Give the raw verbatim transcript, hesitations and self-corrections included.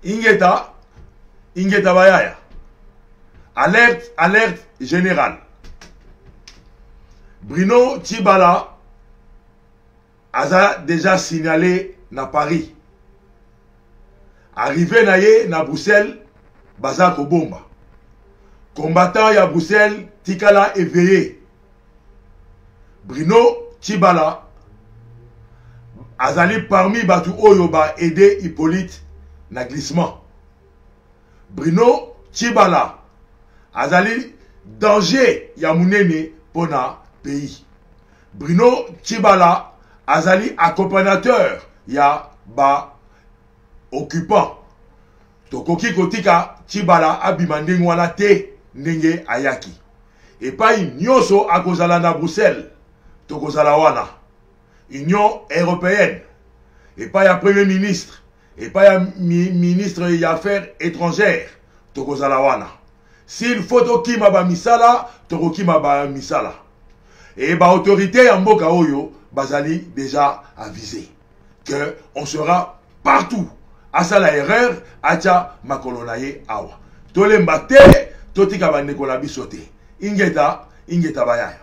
ingeta ingeta bayaya. Alerte, alerte générale. Bruno Tshibala a déjà signalé na Paris. Arrivé na ye na Bruxelles, baza kobomba. Combattant ya Bruxelles, tikala éveillé. Bruno Tshibala azali parmi batu oyo ba aider Hippolyte na glissement. Bruno Tshibala azali danger ya munene pona pays. Bruno Tshibala azali accompagnateur ya ba occupant. Tokoki kotika Tshibala abimanding wana te ndenge ayaki. Et pas nyonso akozala na Bruxelles. Tokozala wana. Union européenne. Et pas ya premier ministre. Et pas ya mi ministre des affaires étrangères. Tokozala wana. S'il faut tokima ba misala, tokokima ba misala. Et ba autorité ya mboka oyo bazali déjà avisé que on sera partout. Asa la erreur acha makolonaye awa. Tolemba te totika ba nekola bisote. Ingeta ingeta bayaya.